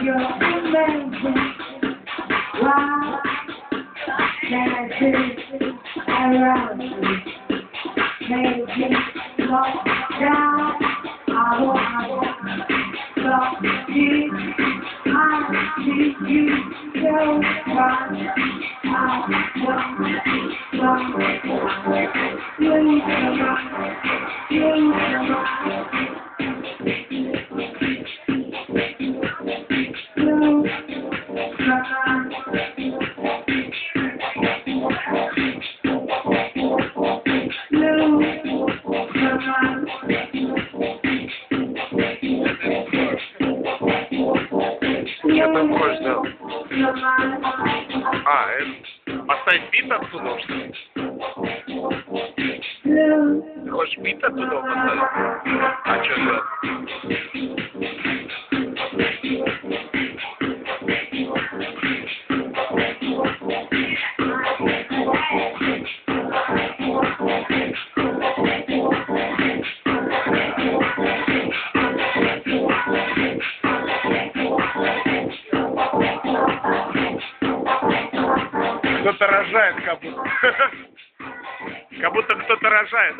You're amazing. Wow. Dancing around you. Making love down. I want love you. I need you so much. I want you so much. You so much. Что там хочешь сделать? А, это... Поставить бит оттуда, что ли? Ты хочешь бит оттуда поставить? А что делать? Кто-то рожает, как будто. Как будто кто-то рожает.